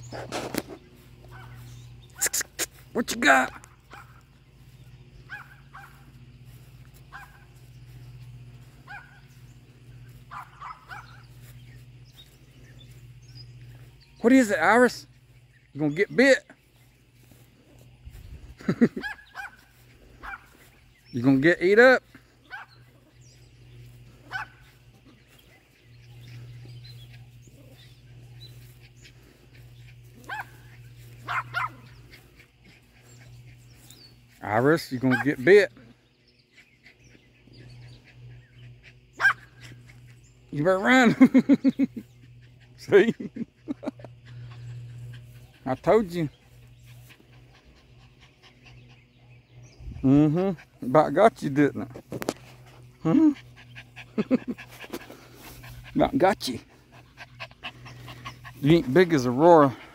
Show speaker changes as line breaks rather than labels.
What you got? What is it, Iris? You gonna get bit? You gonna get eat up? Iris, you gonna get bit? You better run. See? I told you. About got you, didn't it? About got you. You ain't big as Aurora.